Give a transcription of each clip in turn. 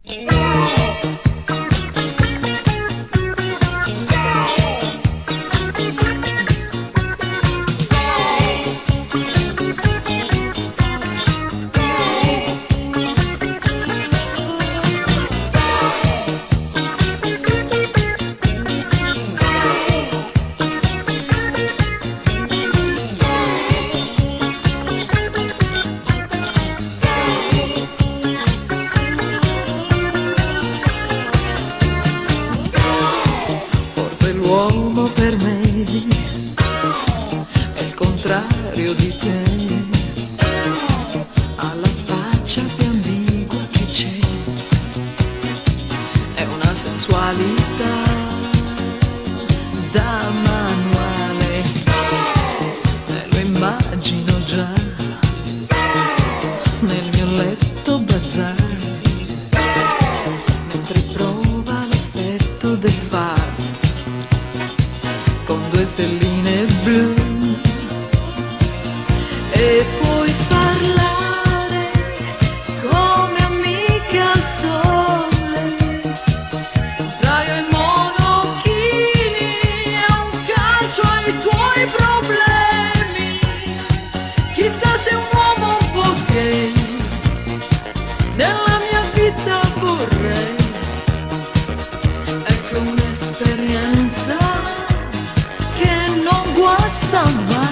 L'uomo per me è il contrario di te, ha la faccia più ambigua che c'è, è una sensualità da manuale, me lo immagino già nel mio letto bazar, mentre prova l'effetto del fare con due stelline blu, e puoi sparlare come amica al sole, sdraio i monochini e un calcio ai tuoi problemi, chissà se un uomo un po' gay nella mia vita vorrei, ecco un'esperienza non guasta mai.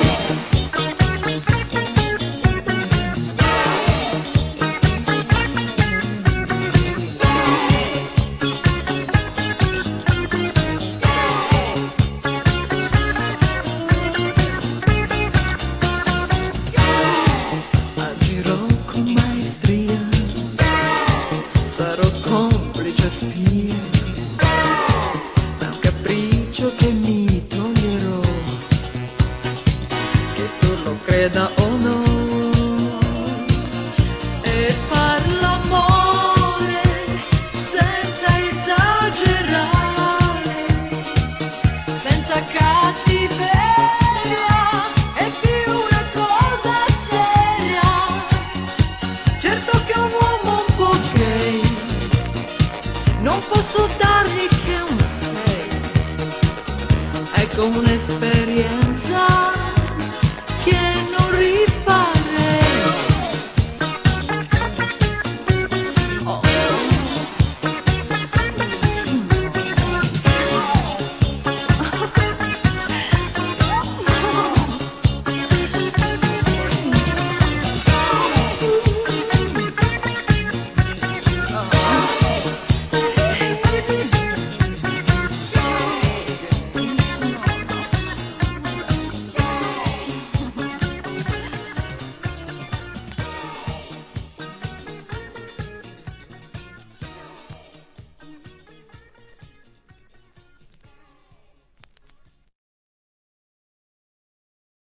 Agirò con maestria, sarò complice spia